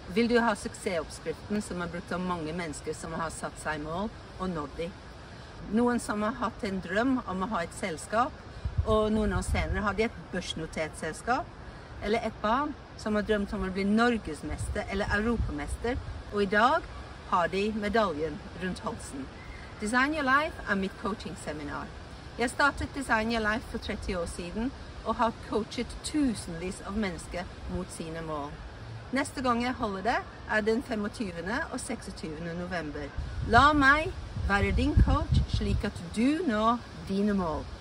Vil du ha suksessoppskriften som er brukt av mange mennesker som har satt seg mål og nådd de? Noen som har hatt en drøm om å ha et selskap, og noen år senere har de et børsnotert selskap, eller et barn som har drømt om å bli Norgesmester eller Europamester, og i dag har de medaljen rundt halsen. Design Your Life er mitt coachingseminar. Jeg startet Design Your Life for 30 år siden, og har coachet tusenvis av mennesker mot sine mål. Neste gang jeg holder det, er den 25. og 26. november. La meg være din coach, slik at du når dine mål.